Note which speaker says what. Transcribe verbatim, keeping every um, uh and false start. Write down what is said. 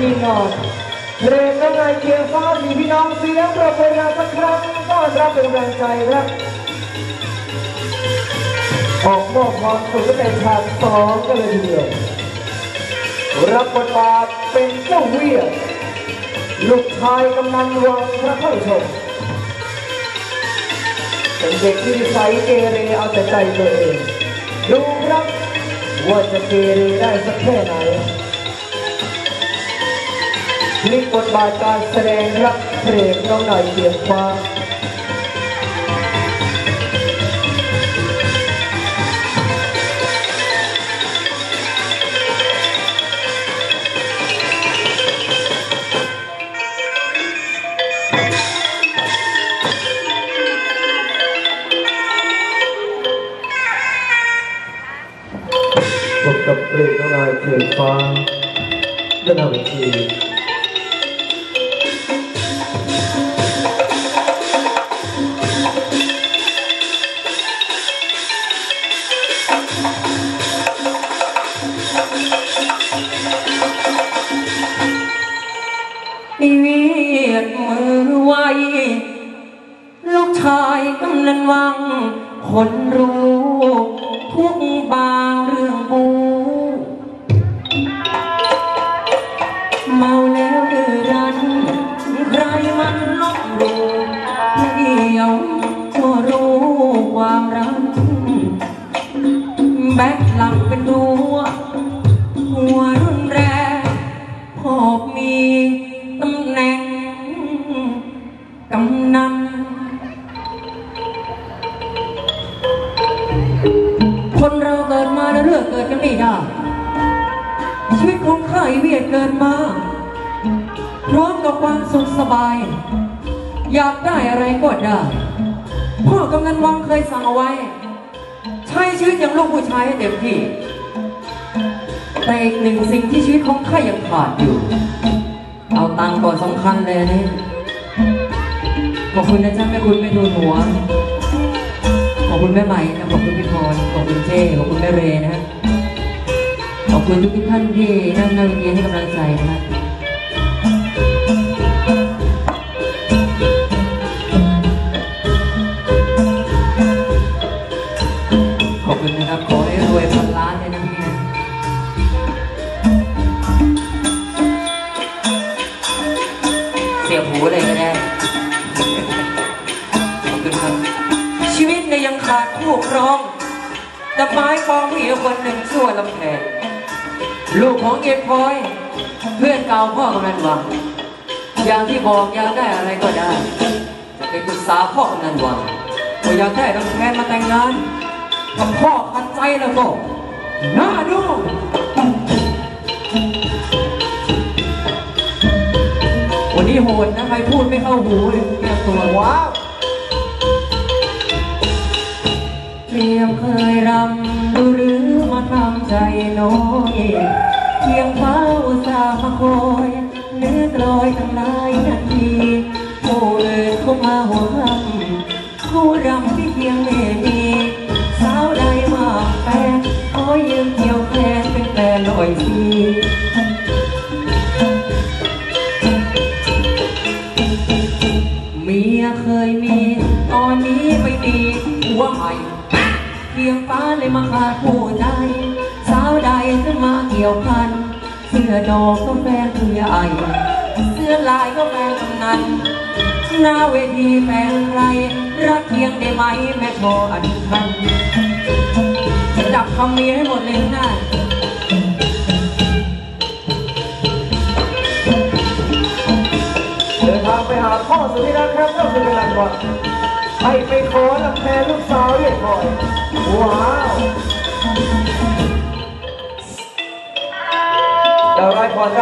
Speaker 1: ทีมงานเพลงน้องนายเคียงฟ้ามีพี่น้องเสียงปรบมือสักครั้งต้อนรับเป็นกำลังใจครับออกมอบความสุขในฉากสองกันเลยทีเดียวรับบทบาทเป็นเจ้าเวียลูกชายกำนันวังพระเข้าชมเป็นเด็กที่นิสัยเกเรเอาแต่ใจตัวเองดูครับว่าจะเกเรได้สักแค่ไหนพลิกบทบาทการแสดงครับเพลงน้องนายเคียงฟ้าพบกับเพลงน้องนายเคียงฟ้าด้านหน้าเวที
Speaker 2: เวียดมือไวลูกชายกำนันวังคนรู้ทุกบางเรื่องบูเมาแล้วดื้อรั้นใครมันลบหลู่เดียวก็รู้ความรักแบกหลังเป็นตัวหัวรุนแรงพอบมีตำแหน่งกำนันคนเราเกิดมาแล้วเลือกเกิดกันไม่ได้ชีวิตของข้าเวียดเกิดมาพร้อมกับความสุขสบายอยากได้อะไรก็ได้พ่อกำนันวังเคยสั่งเอาไว้ใช้ชีวิตอย่างลูกผู้ชายให้เต็มที่แต่อีกหนึ่งสิ่งที่ชีวิตของข้ายังขาดอยู่เอาตังค์ก่อนสำคัญเลยนี่ขอบคุณนะจ๊ะแม่คุณแม่ทูลหัวขอบคุณแม่ใหม่นะขอบคุณพี่พรขอบคุณเจ้ขอบคุณแม่เรนะฮะขอบคุณทุกท่านที่นั่งนั่งเรียนให้กำลังใจนะฮะขอบคุณนะครับขอให้รวยพันล้านเลยนะพี่นะเสียบหูเลยก็ได้ขอบคุณครับชีวิตเนี่ยยังขาดคู่ครองแต่ไม้ปองผู้หญิงคนหนึ่งชื่อว่าลำแพนลูกของเย็นพลอยเพื่อนเก่าพ่อกำนันวังอย่างที่บอกอยากได้อะไรก็ได้จะไปปรึกษาพ่อกำนันวังว่าอยากได้ลำแพนมาแต่งงานกับพ่อพันใจแล้วก็น่าดูวันนี้โหดนะใครพูดไม่เข้าหูเลยแก้ตัวว้าวเพียงเคยรำดูหรือมาทำใจน้อยเพียงเฝ้าสามาคอยเนื้อกลอยตั้งหลายนาทีผู้อื่นเข้ามาหัวรำผู้รำที่เพียงไม่มีสาวใดมาแฟนขอยืมเกี่ยวแขนเป็นแฟนหน่อยสิเมียเคยมีตอนนี้ไม่มีหัวใหม่เพียงฟ้าเลยมาขาดผู้ใจสาวใดขึ้นมาเกี่ยวพันเสื้อดอกก็แฟนผู้ใหญ่เสื้อลายก็แฟนกำนันหน้าเวทีแฟนใครรักเพียงได้ไหมแม่พออนุพันธ์จับคำเมียให้หมดเลยนะ
Speaker 1: เดินทางไปหาพ่อสุดที่รักครับก็คือกำนันวังให้ไปขอลำแพนลูกสาวเรียกพลอยว้าวดาวไร้พร